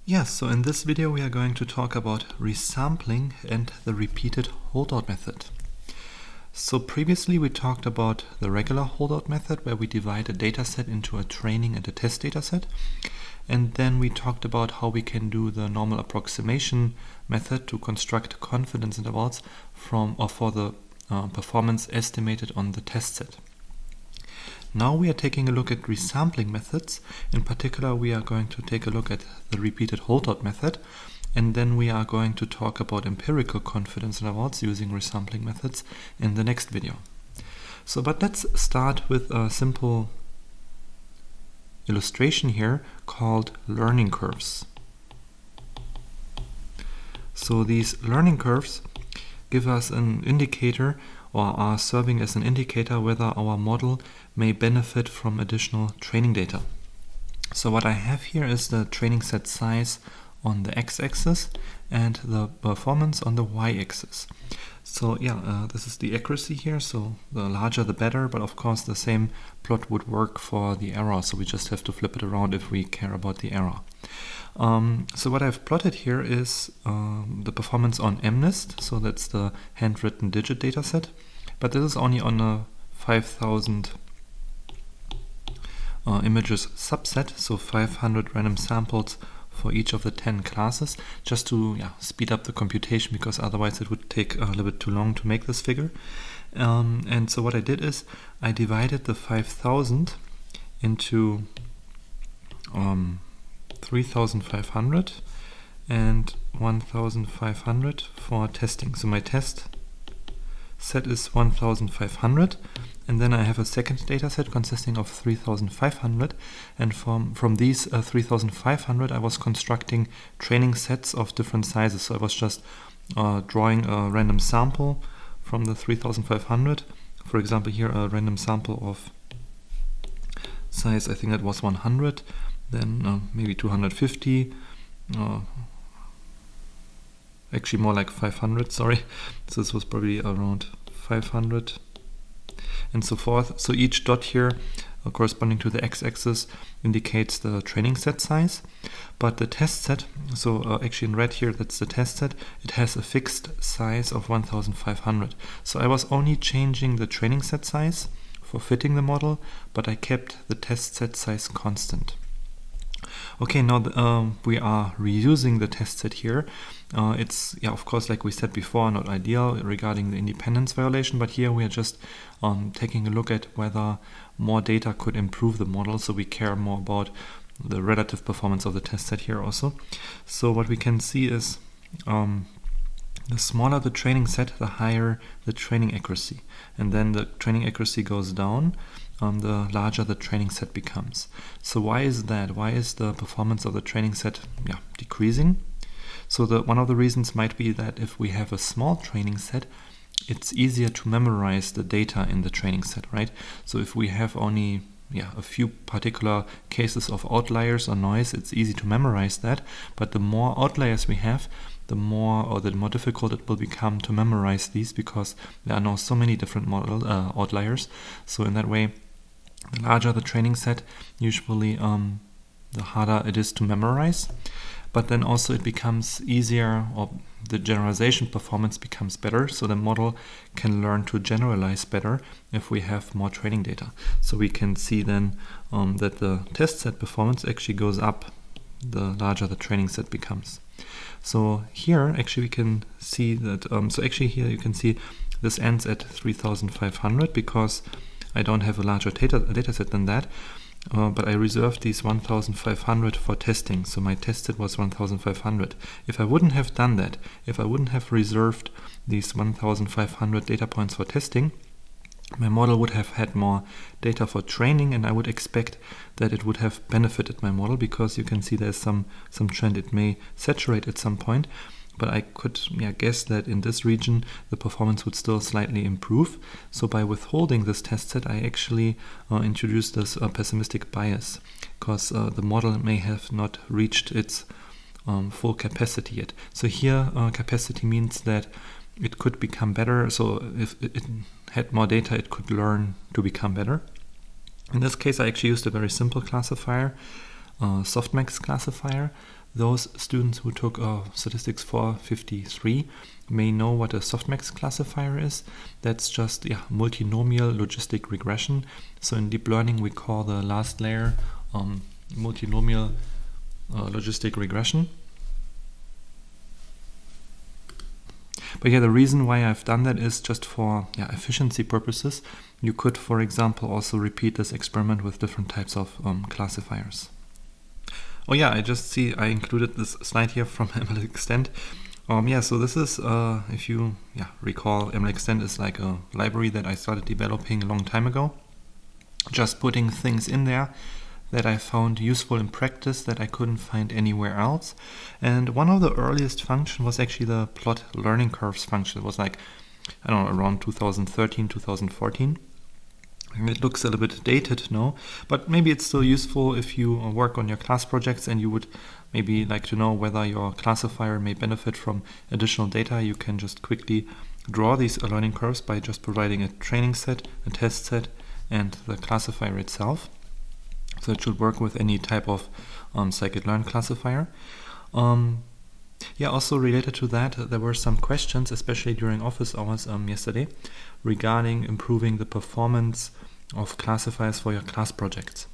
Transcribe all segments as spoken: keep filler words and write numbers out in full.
Yes, so in this video we are going to talk about resampling and the repeated holdout method. So previously we talked about the regular holdout method where we divide a dataset into a training and a test dataset. And then we talked about how we can do the normal approximation method to construct confidence intervals from or for the uh, performance estimated on the test set. Now we are taking a look at resampling methods. In particular, we are going to take a look at the repeated holdout method, and then we are going to talk about empirical confidence intervals using resampling methods in the next video. So, but let's start with a simple illustration here called learning curves. So these learning curves give us an indicator or are serving as an indicator whether our model may benefit from additional training data. So what I have here is the training set size on the x-axis and the performance on the y-axis. So yeah, uh, this is the accuracy here, so the larger the better, but of course the same plot would work for the error, so we just have to flip it around if we care about the error. Um, so what I've plotted here is um, the performance on M NIST, so that's the handwritten digit dataset, but this is only on a five thousand uh, images subset, so five hundred random samples for each of the ten classes, just to yeah, speed up the computation, because otherwise it would take a little bit too long to make this figure. Um, and so what I did is I divided the five thousand into um, three thousand five hundred and one thousand five hundred for testing. So my test set is one thousand five hundred, and then I have a second data set consisting of three thousand five hundred, and from, from these uh, three thousand five hundred I was constructing training sets of different sizes. So I was just uh, drawing a random sample from the three thousand five hundred. For example, here a random sample of size, I think that was one hundred, then uh, maybe two hundred fifty, uh, actually more like five hundred, sorry. So this was probably around five hundred and so forth. So each dot here uh, corresponding to the x-axis indicates the training set size, but the test set, so uh, actually in red here, that's the test set, it has a fixed size of one thousand five hundred. So I was only changing the training set size for fitting the model, but I kept the test set size constant. Okay, now the, um, we are reusing the test set here. Uh, it's, yeah, of course, like we said before, not ideal regarding the independence violation, but here we are just um, taking a look at whether more data could improve the model, so we care more about the relative performance of the test set here also. So what we can see is um, the smaller the training set, the higher the training accuracy, and then the training accuracy goes down, Um, the larger the training set becomes. So why is that? Why is the performance of the training set yeah, decreasing? So the, one of the reasons might be that if we have a small training set, it's easier to memorize the data in the training set, right? So if we have only yeah, a few particular cases of outliers or noise, it's easy to memorize that, but the more outliers we have, the more or the more difficult it will become to memorize these, because there are now so many different model uh, outliers. So in that way, the larger the training set, usually um, the harder it is to memorize. But then also it becomes easier, or the generalization performance becomes better, so the model can learn to generalize better if we have more training data. So we can see then um, that the test set performance actually goes up the larger the training set becomes. So here actually we can see that, um, so actually here you can see this ends at three thousand five hundred because I don't have a larger data, data set than that, uh, but I reserved these one thousand five hundred for testing, so my test set was one thousand five hundred. If I wouldn't have done that, if I wouldn't have reserved these one thousand five hundred data points for testing, my model would have had more data for training, and I would expect that it would have benefited my model, because you can see there's some, some trend. It may saturate at some point, but I could yeah, guess that in this region the performance would still slightly improve. So by withholding this test set, I actually uh, introduced this uh, pessimistic bias, because uh, the model may have not reached its um, full capacity yet. So here uh, capacity means that it could become better. So if it had more data, it could learn to become better. In this case, I actually used a very simple classifier, uh, softmax classifier. those students who took uh, statistics four fifty-three may know what a softmax classifier is. That's just yeah, multinomial logistic regression. So in deep learning we call the last layer um, multinomial uh, logistic regression. But yeah, the reason why I've done that is just for yeah, efficiency purposes. You could, for example, also repeat this experiment with different types of um, classifiers. Oh yeah, I just see I included this slide here from M L Extend. Um, yeah, so this is, uh, if you yeah, recall, M L Extend is like a library that I started developing a long time ago. Just putting things in there that I found useful in practice that I couldn't find anywhere else. And one of the earliest functions was actually the plot learning curves function. It was like, I don't know, around two thousand thirteen, two thousand fourteen. And it looks a little bit dated now, but maybe it's still useful if you work on your class projects and you would maybe like to know whether your classifier may benefit from additional data. You can just quickly draw these learning curves by just providing a training set, a test set, and the classifier itself. So it should work with any type of um, scikit-learn classifier. Um, yeah, also related to that, there were some questions, especially during office hours um, yesterday, regarding improving the performance of classifiers for your class projects.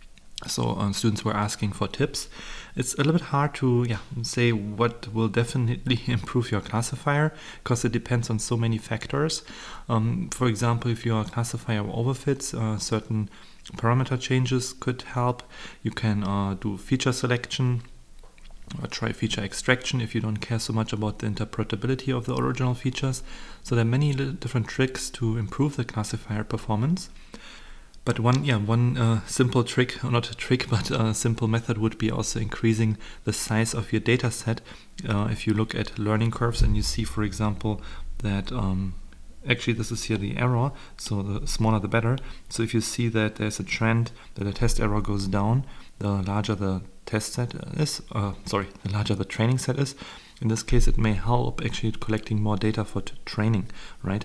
So um, students were asking for tips. It's a little bit hard to yeah, say what will definitely improve your classifier, because it depends on so many factors. Um, for example, if your classifier overfits, uh, certain parameter changes could help. You can uh, do feature selection or try feature extraction if you don't care so much about the interpretability of the original features. So there are many little different tricks to improve the classifier performance. But one, yeah, one uh, simple trick, or not a trick, but a simple method would be also increasing the size of your data set. Uh, if you look at learning curves and you see, for example, that um, actually this is here the error, so the smaller the better. So if you see that there's a trend that the test error goes down, the larger the test set is, uh, sorry, the larger the training set is. In this case, it may help actually collecting more data for training, right?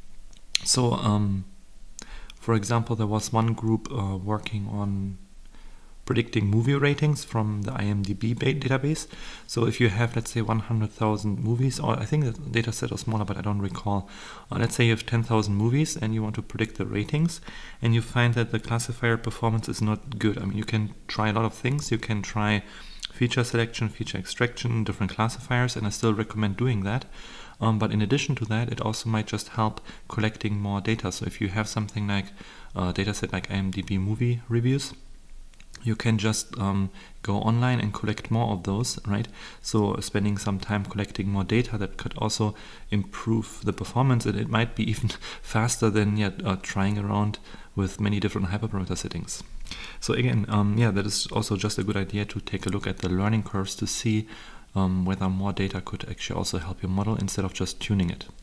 So, um, for example, there was one group uh, working on predicting movie ratings from the I M D B database. So if you have, let's say, one hundred thousand movies, or I think the data set is smaller, but I don't recall. Uh, let's say you have ten thousand movies and you want to predict the ratings, and you find that the classifier performance is not good. I mean, you can try a lot of things. You can try feature selection, feature extraction, different classifiers, and I still recommend doing that. Um, but in addition to that, it also might just help collecting more data. So if you have something like a data set like I M D B movie reviews, you can just um, go online and collect more of those, right? So spending some time collecting more data, that could also improve the performance, and it might be even faster than yeah, uh, trying around with many different hyperparameter settings. So again, um, yeah, that is also just a good idea to take a look at the learning curves to see um, whether more data could actually also help your model instead of just tuning it.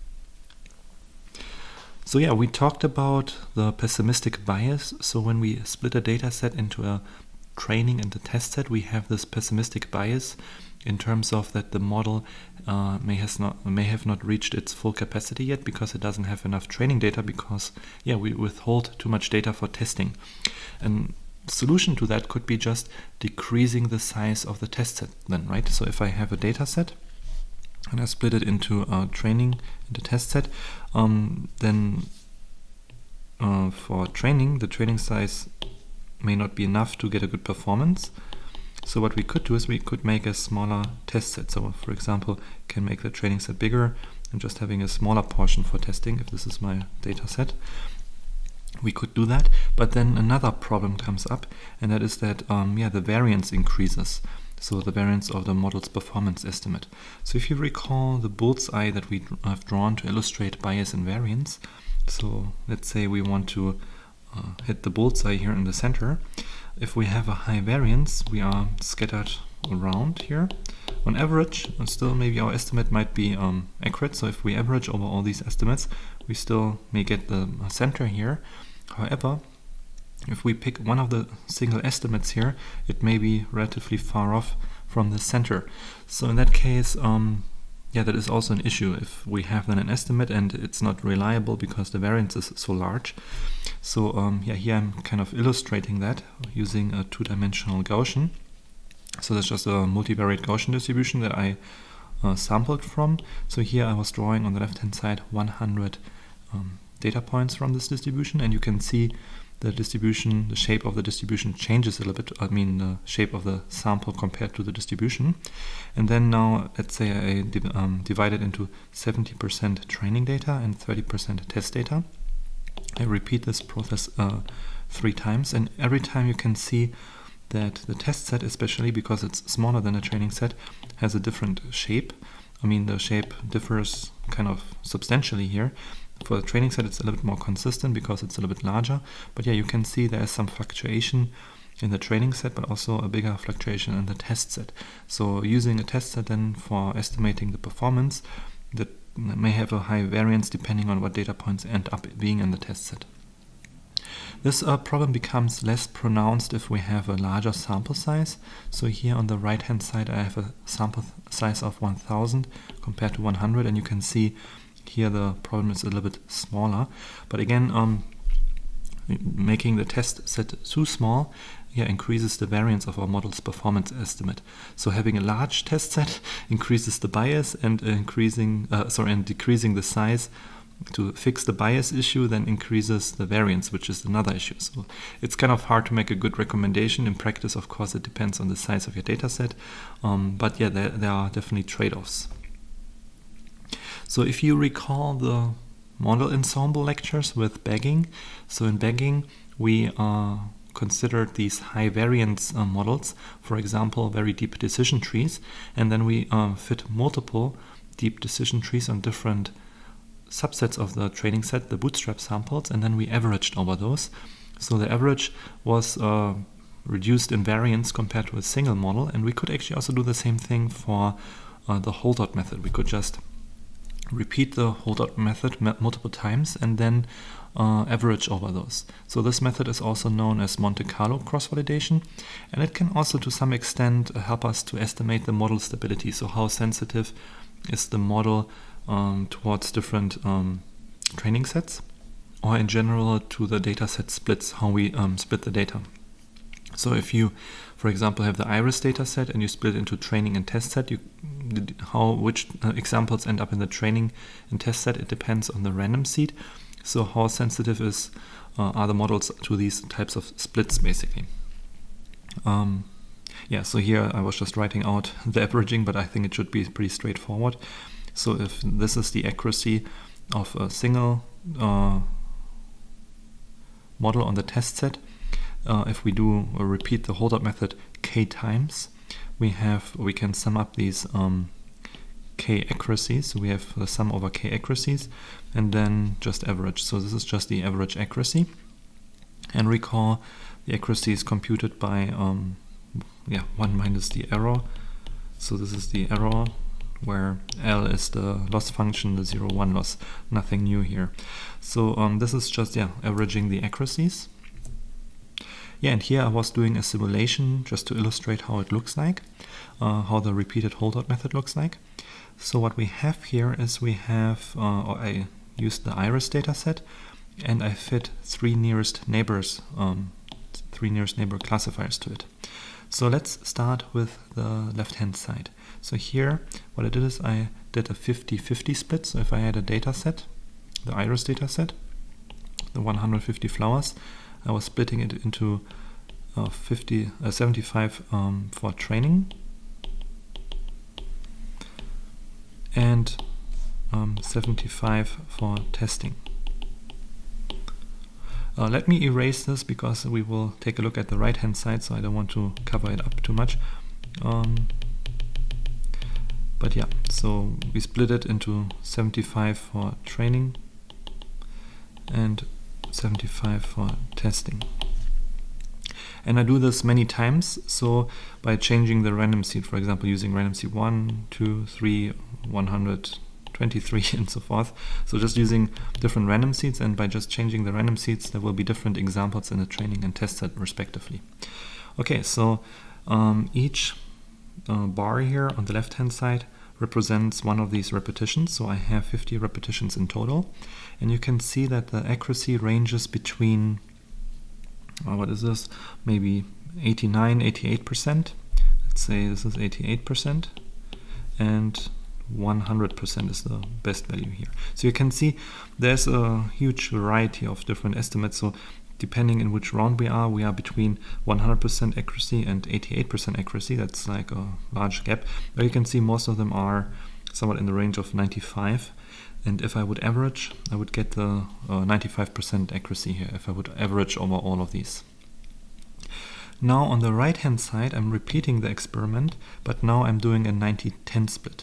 So yeah, we talked about the pessimistic bias. So when we split a data set into a training and a test set, we have this pessimistic bias in terms of that the model uh, may has not may have not reached its full capacity yet because it doesn't have enough training data, because yeah, we withhold too much data for testing. And solution to that could be just decreasing the size of the test set then, right? So if I have a data set and I split it into uh, training and a test set, um, then uh, for training, the training size may not be enough to get a good performance. So what we could do is we could make a smaller test set. So for example, can make the training set bigger and just having a smaller portion for testing. If this is my data set, we could do that. But then another problem comes up, and that is that um, yeah, the variance increases. So the variance of the model's performance estimate. So if you recall the bullseye that we have drawn to illustrate bias and variance, so let's say we want to uh, hit the bullseye here in the center. If we have a high variance, we are scattered around here. On average, and still maybe our estimate might be um, accurate. So if we average over all these estimates, we still may get the center here. However, if we pick one of the single estimates here, it may be relatively far off from the center. So in that case, um, yeah, that is also an issue if we have then an estimate and it's not reliable because the variance is so large. So um, yeah, here I'm kind of illustrating that using a two-dimensional Gaussian. So that's just a multivariate Gaussian distribution that I uh, sampled from. So here I was drawing on the left-hand side one hundred um, data points from this distribution, and you can see the distribution, the shape of the distribution changes a little bit. I mean, the shape of the sample compared to the distribution. And then now, let's say I div um, divide it into seventy percent training data and thirty percent test data. I repeat this process uh, three times, and every time you can see that the test set, especially because it's smaller than a training set, has a different shape. I mean, the shape differs kind of substantially here. For the training set, it's a little bit more consistent because it's a little bit larger. But yeah, you can see there is some fluctuation in the training set, but also a bigger fluctuation in the test set. So using a test set then for estimating the performance, that may have a high variance depending on what data points end up being in the test set. This uh, problem becomes less pronounced if we have a larger sample size. So here on the right hand side I have a sample size of one thousand compared to one hundred, and you can see here the problem is a little bit smaller. But again, um, making the test set too small yeah, increases the variance of our model's performance estimate. So having a large test set increases the bias, and increasing uh, sorry and decreasing the size to fix the bias issue then increases the variance, which is another issue. So it's kind of hard to make a good recommendation. In practice, of course, it depends on the size of your data set. Um, but yeah, there, there are definitely trade-offs. So if you recall the model ensemble lectures with bagging, so in bagging we uh, considered these high variance uh, models, for example, very deep decision trees, and then we uh, fit multiple deep decision trees on different subsets of the training set, the bootstrap samples, and then we averaged over those. So the average was uh, reduced in variance compared to a single model, and we could actually also do the same thing for uh, the holdout method. We could just repeat the holdout method multiple times and then uh, average over those. So this method is also known as Monte Carlo cross-validation, and it can also to some extent uh, help us to estimate the model stability. So how sensitive is the model um, towards different um, training sets, or in general to the data set splits, how we um, split the data. So if you, for example, have the iris data set and you split it into training and test set, you, how which uh, examples end up in the training and test set, it depends on the random seed. So how sensitive is uh, are the models to these types of splits, basically. Um, yeah, so here I was just writing out the averaging, but I think it should be pretty straightforward. So if this is the accuracy of a single uh, model on the test set, Uh, if we do uh, repeat the holdout method k times, we have we can sum up these um, k accuracies. So we have the sum over k accuracies, and then just average. So this is just the average accuracy. And recall, the accuracy is computed by um, yeah one minus the error. So this is the error, where L is the loss function, the zero one loss. Nothing new here. So um, this is just yeah averaging the accuracies. Yeah, and here I was doing a simulation just to illustrate how it looks like, uh, how the repeated holdout method looks like. So what we have here is we have, uh, or I used the iris data set, and I fit three nearest neighbors, um, three nearest neighbor classifiers to it. So let's start with the left-hand side. So here, what I did is I did a fifty fifty split. So if I had a data set, the iris data set, the one hundred fifty flowers, I was splitting it into uh, fifty, uh, seventy-five um, for training and um, seventy-five for testing. Uh, let me erase this because we will take a look at the right hand side, so I don't want to cover it up too much. Um, but yeah, so we split it into seventy-five for training and seventy-five for testing. And I do this many times, so by changing the random seed, for example, using random seed one, two, three, one hundred twenty-three and so forth. So just using different random seeds, and by just changing the random seeds there will be different examples in the training and test set respectively. Okay, so um, each uh, bar here on the left hand side represents one of these repetitions. So I have fifty repetitions in total, and you can see that the accuracy ranges between uh, what is this, maybe eighty-nine, eighty-eight percent. let's say this is eighty-eight percent, and one hundred percent is the best value here. So you can see there's a huge variety of different estimates. So depending in which round we are, we are between one hundred percent accuracy and eighty-eight percent accuracy. That's like a large gap. But you can see most of them are somewhat in the range of ninety-five. And if I would average, I would get the uh, ninety-five percent accuracy here, if I would average over all of these. Now on the right hand side, I'm repeating the experiment, but now I'm doing a ninety ten split.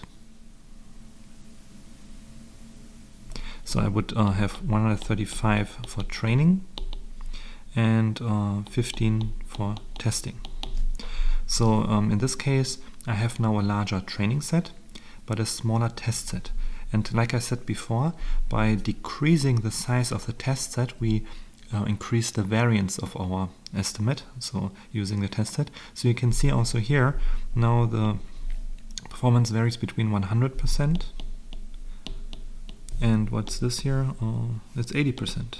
So I would uh, have one hundred thirty-five for training and uh, fifteen for testing. So um, in this case, I have now a larger training set, but a smaller test set. And like I said before, by decreasing the size of the test set, we uh, increase the variance of our estimate, so using the test set. So you can see also here, now the performance varies between one hundred percent and what's this here? Uh, it's eighty percent.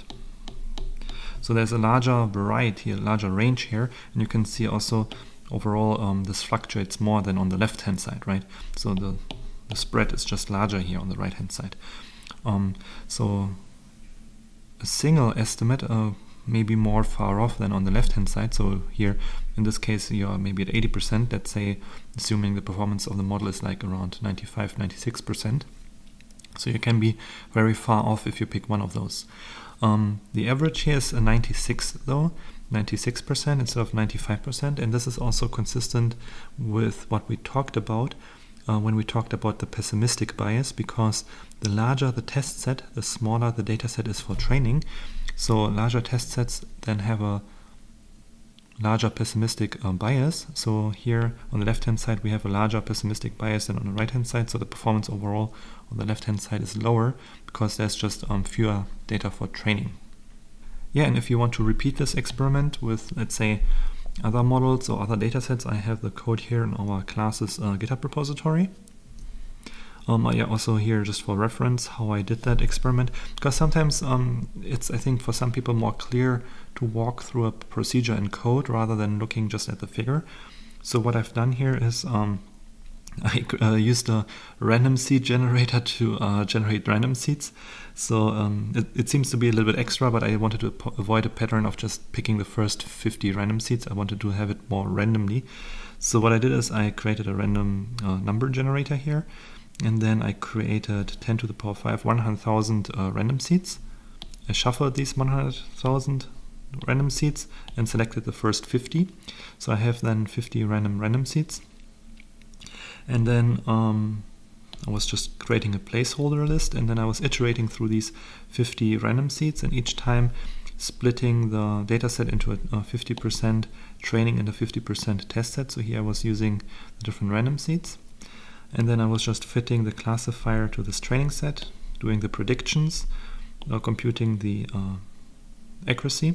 So there's a larger variety, a larger range here, and you can see also overall um, this fluctuates more than on the left hand side, right? So the, the spread is just larger here on the right hand side. Um, so a single estimate uh, may be more far off than on the left hand side. So here in this case you are maybe at eighty percent, let's say, assuming the performance of the model is like around ninety-five, ninety-six percent. So you can be very far off if you pick one of those. Um, the average here is a ninety-six though, ninety-six percent instead of ninety-five percent, and this is also consistent with what we talked about uh, when we talked about the pessimistic bias, because the larger the test set, the smaller the data set is for training. So larger test sets then have a larger pessimistic uh, bias. So here on the left hand side we have a larger pessimistic bias than on the right hand side, so the performance overall on the left hand side is lower because there's just um, fewer data for training. Yeah, and if you want to repeat this experiment with, let's say, other models or other data sets, I have the code here in our class's uh, GitHub repository. Um, yeah, also here just for reference how I did that experiment, because sometimes um, it's, I think, for some people more clear to walk through a procedure in code rather than looking just at the figure. So what I've done here is um, I uh, used a random seed generator to uh, generate random seeds. So um, it, it seems to be a little bit extra, but I wanted to avoid a pattern of just picking the first fifty random seeds. I wanted to have it more randomly. So what I did is I created a random uh, number generator here. And then I created ten to the power five, one hundred thousand uh, random seeds. I shuffled these one hundred thousand random seeds and selected the first fifty. So I have then fifty random random seeds. And then um, I was just creating a placeholder list, and then I was iterating through these fifty random seeds, and each time splitting the dataset into a fifty percent training and a fifty percent test set. So here I was using the different random seeds. And then I was just fitting the classifier to this training set, doing the predictions, uh, computing the uh, accuracy.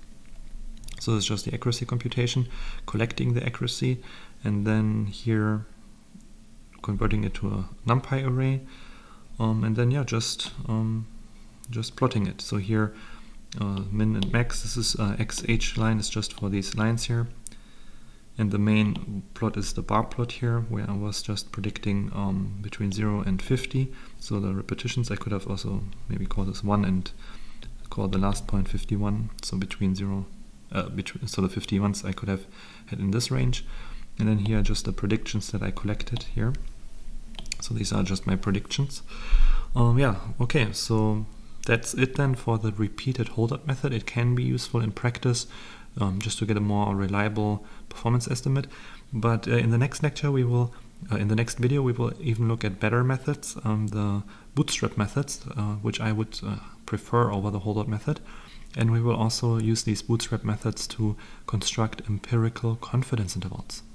So it's just the accuracy computation, collecting the accuracy, and then here converting it to a NumPy array, um, and then yeah, just um, just plotting it. So here, uh, min and max. This is uh, X H line is just for these lines here. And the main plot is the bar plot here, where I was just predicting um, between zero and fifty. So the repetitions, I could have also maybe call this one and call the last point fifty-one. So between zero, uh, between, so the fifty-ones I could have had in this range. And then here just the predictions that I collected here. So these are just my predictions. Um, yeah, okay, so that's it then for the repeated holdout method. It can be useful in practice, Um, just to get a more reliable performance estimate. But uh, in the next lecture we will, uh, in the next video we will even look at better methods, um, the bootstrap methods, uh, which I would uh, prefer over the holdout method. And we will also use these bootstrap methods to construct empirical confidence intervals.